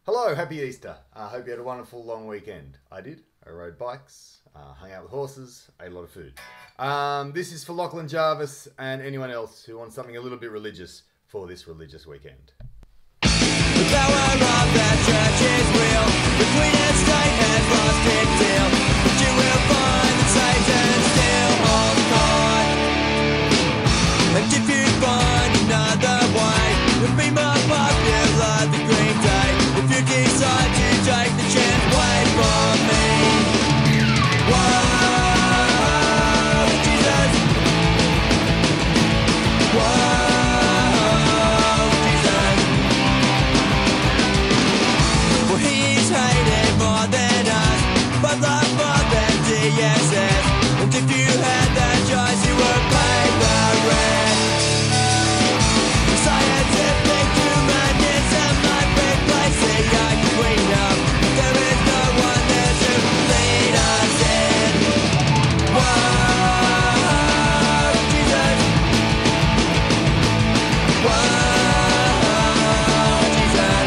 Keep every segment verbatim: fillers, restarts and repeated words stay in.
Hello, happy Easter. I uh, hope you had a wonderful long weekend. I did. I rode bikes, uh, hung out with horses, ate a lot of food. Um, this is for Lachlan Jarvis and anyone else who wants something a little bit religious for this religious weekend. The power of that church is real. The Queen and State has lost its deal. But you will find that Satan still holds on. And if you find another way, you'll be more popular than Green Day. If you decide to take the chance, wait for me. Whoa, Jesus. Whoa, Jesus. Well, he's hated more than us, but love more than D S S. And if you had that choice, you would pay the rent. Scientific humanism might replace the eye queen of. There is no one there to lead us in. Whoa, Jesus. Whoa, Jesus.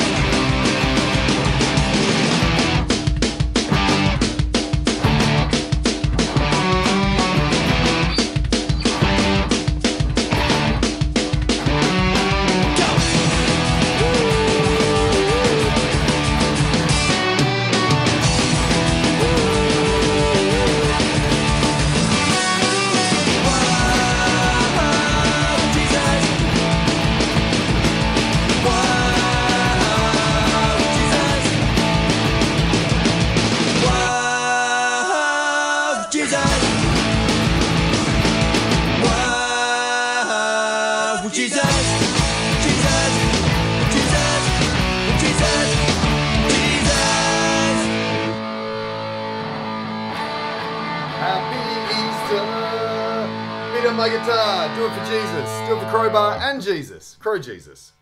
Happy Easter! Beat on my guitar. Do it for Jesus. Do it for Crowbar and Jesus. Crow Jesus.